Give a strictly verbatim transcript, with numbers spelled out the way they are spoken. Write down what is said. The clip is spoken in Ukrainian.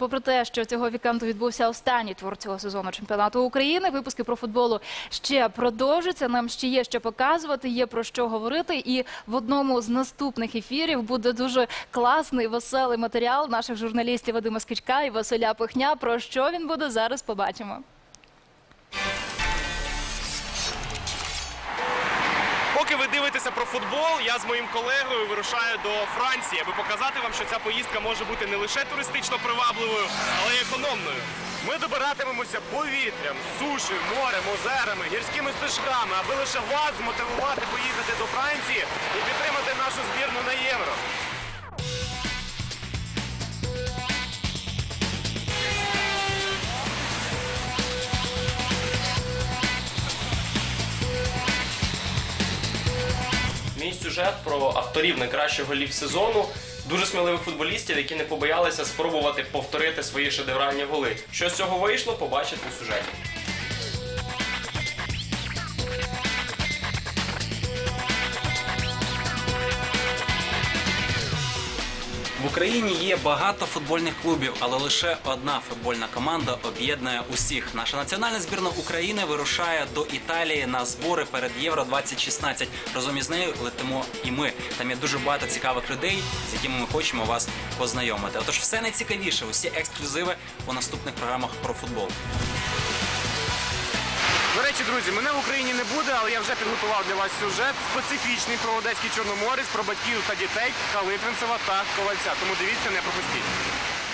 попри те, що цього вікенду відбувся останній тур цього сезону чемпіонату України, випуски про футболу ще продовжуються. Нам ще є що показувати, є про що говорити. І в одному з наступних ефірів буде дуже класний, веселий матеріал наших журналістів Вадима Скічка і Василя Пихня. Про що він буде, зараз побачимо. Поки ви дивитеся про футбол, я з моїм колегою вирушаю до Франції, аби показати вам, що ця поїздка може бути не лише туристично привабливою, але й економною. Ми добиратимемося повітрям, суші, морем, озерами, гірськими стежками, аби лише вас змотивувати поїхати до Франції і підтримати нашу збірну на Євро. Мій сюжет про авторів найкращих голів сезону, дуже сміливих футболістів, які не побоялися спробувати повторити свої шедевральні голи. Що з цього вийшло, побачите у сюжеті. В Україні є багато футбольних клубів, але лише одна футбольна команда об'єднує усіх. Наша національна збірна України вирушає до Італії на збори перед Євро двадцять шістнадцять. Разом із нею летимо і ми. Там є дуже багато цікавих людей, з якими ми хочемо вас познайомити. Отож, все найцікавіше, усі ексклюзиви у наступних програмах про футбол. До речі, друзі, мене в Україні не буде, але я вже підготував для вас сюжет специфічний про Одеський Чорноморець, про батьків та дітей Калитвинцева та Ковальця. Тому дивіться, не пропустіть.